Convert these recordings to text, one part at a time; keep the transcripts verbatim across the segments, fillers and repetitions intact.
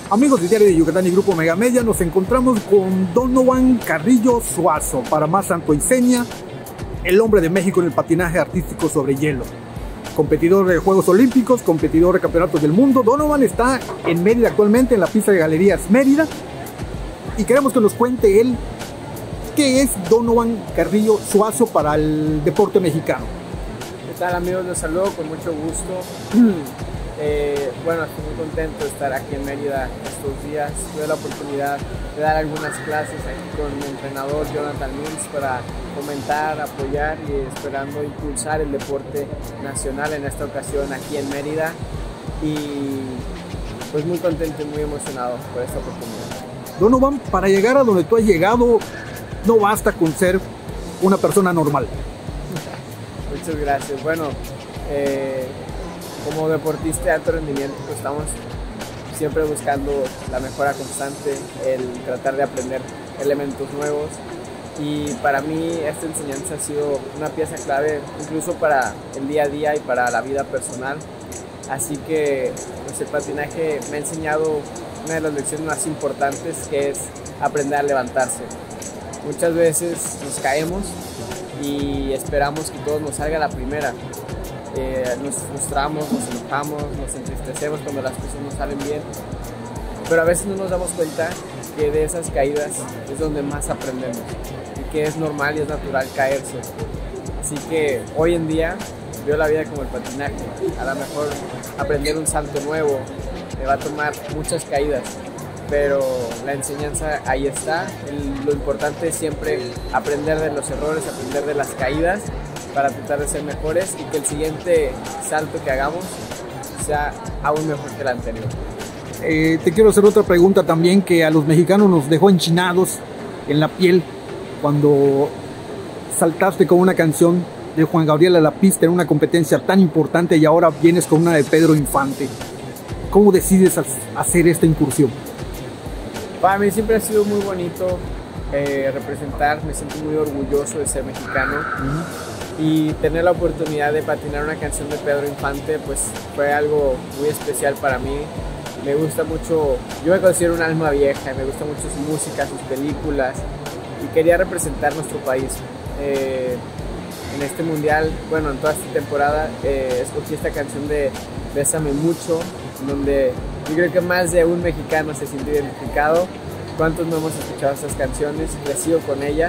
Amigos de Diario de Yucatán y Grupo Megamedia, nos encontramos con Donovan Carrillo Suazo, para más santo y seña, el hombre de México en el patinaje artístico sobre hielo. Competidor de Juegos Olímpicos, competidor de Campeonatos del Mundo. Donovan está en Mérida actualmente, en la pista de Galerías Mérida, y queremos que nos cuente él qué es Donovan Carrillo Suazo para el deporte mexicano. ¿Qué tal, amigos? Les saludo con mucho gusto. Eh, bueno, estoy muy contento de estar aquí en Mérida estos días. Tuve la oportunidad de dar algunas clases aquí con mi entrenador Jonathan Mills para fomentar, apoyar y esperando impulsar el deporte nacional en esta ocasión aquí en Mérida. Y pues muy contento y muy emocionado por esta oportunidad. Donovan, para llegar a donde tú has llegado, no basta con ser una persona normal. Muchas gracias. Bueno, eh, como deportista de alto rendimiento, pues estamos siempre buscando la mejora constante, el tratar de aprender elementos nuevos, y para mí esta enseñanza ha sido una pieza clave incluso para el día a día y para la vida personal. Así que pues, el patinaje me ha enseñado una de las lecciones más importantes, que es aprender a levantarse. Muchas veces nos caemos y esperamos que todo nos salga a la primera. Eh, nos frustramos, nos enojamos, nos entristecemos cuando las cosas no salen bien, pero a veces no nos damos cuenta que de esas caídas es donde más aprendemos y que es normal y es natural caerse. Así que hoy en día veo la vida como el patinaje. A lo mejor aprender un salto nuevo me va a tomar muchas caídas, pero la enseñanza ahí está. El, lo importante es siempre aprender de los errores, aprender de las caídas, para tratar de ser mejores y que el siguiente salto que hagamos sea aún mejor que el anterior. Eh, te quiero hacer otra pregunta también, que a los mexicanos nos dejó enchinados en la piel cuando saltaste con una canción de Juan Gabriel a la pista en una competencia tan importante, y ahora vienes con una de Pedro Infante. ¿Cómo decides hacer esta incursión? Para mí siempre ha sido muy bonito eh, representar, me siento muy orgulloso de ser mexicano. Uh-huh. Y tener la oportunidad de patinar una canción de Pedro Infante pues fue algo muy especial para mí. Me gusta mucho, yo me considero un alma vieja, me gusta mucho su música, sus películas, y quería representar nuestro país. Eh, en este mundial, bueno, en toda esta temporada, eh, escogí esta canción de Bésame Mucho, donde yo creo que más de un mexicano se siente identificado. ¿Cuántos no hemos escuchado estas canciones, crecido con ellas?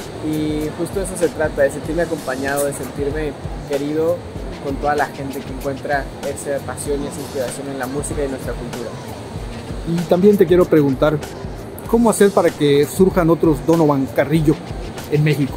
Y justo de eso se trata, de sentirme acompañado, de sentirme querido con toda la gente que encuentra esa pasión y esa inspiración en la música y en nuestra cultura. Y también te quiero preguntar, ¿cómo hacer para que surjan otros Donovan Carrillo en México?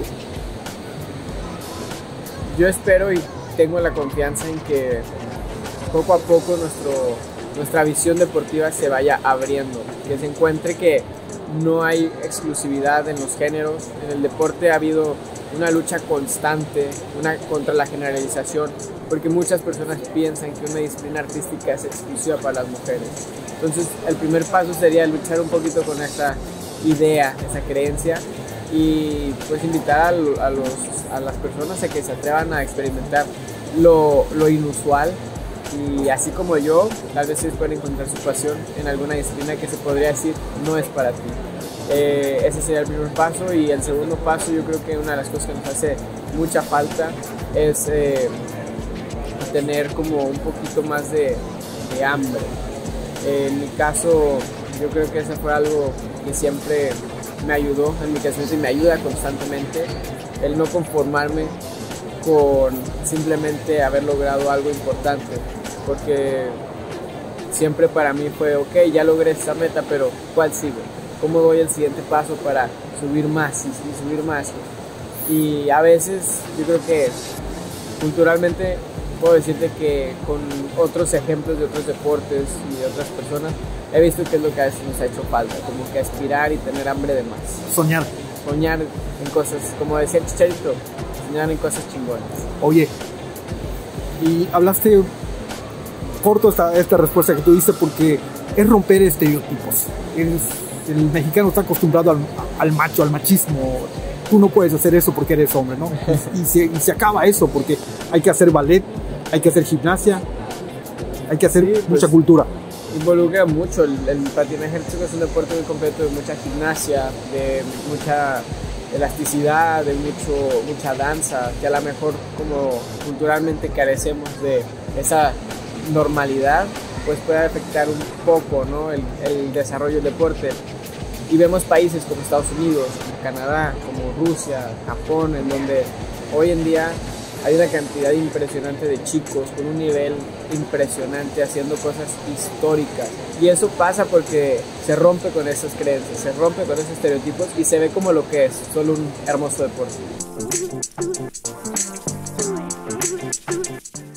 Yo espero y tengo la confianza en que poco a poco nuestro, nuestra visión deportiva se vaya abriendo, que se encuentre que no hay exclusividad en los géneros. En el deporte ha habido una lucha constante una, contra la generalización, porque muchas personas piensan que una disciplina artística es exclusiva para las mujeres. Entonces el primer paso sería luchar un poquito con esa idea, esa creencia, y pues invitar a, a, los, a las personas a que se atrevan a experimentar lo, lo inusual, y así como yo, tal vez ellos pueden encontrar su pasión en alguna disciplina que se podría decir no es para ti. Eh, ese sería el primer paso, y el segundo paso, yo creo que una de las cosas que nos hace mucha falta es eh, tener como un poquito más de, de hambre. Eh, en mi caso, yo creo que eso fue algo que siempre me ayudó en mi canción y me ayuda constantemente, el no conformarme con simplemente haber logrado algo importante, porque siempre para mí fue, ok, ya logré esta meta, pero ¿cuál sigue? ¿Cómo doy el siguiente paso para subir más y, y subir más? Y a veces yo creo que culturalmente puedo decirte que con otros ejemplos de otros deportes y de otras personas he visto que es lo que a veces nos ha hecho falta, como que aspirar y tener hambre de más. Soñar. Soñar en cosas, como decía el Chicharito, soñar en cosas chingonas. Oye, y hablaste corto esta, esta respuesta que tú diste, porque es romper estereotipos. Es, el mexicano está acostumbrado al, al macho, al machismo. Tú no puedes hacer eso porque eres hombre, ¿no? Y, y, se, y se acaba eso, porque hay que hacer ballet, hay que hacer gimnasia, hay que hacer sí, pues, mucha cultura. involucra mucho. El, el patinaje artístico es un deporte muy completo, de mucha gimnasia, de mucha elasticidad, de mucho, mucha danza, que a lo mejor como culturalmente carecemos de esa normalidad, pues puede afectar un poco, ¿no? el, el desarrollo del deporte. Y vemos países como Estados Unidos, como Canadá, como Rusia, Japón, en donde hoy en día hay una cantidad impresionante de chicos con un nivel impresionante haciendo cosas históricas. Y eso pasa porque se rompe con esas creencias, se rompe con esos estereotipos y se ve como lo que es, solo un hermoso deporte.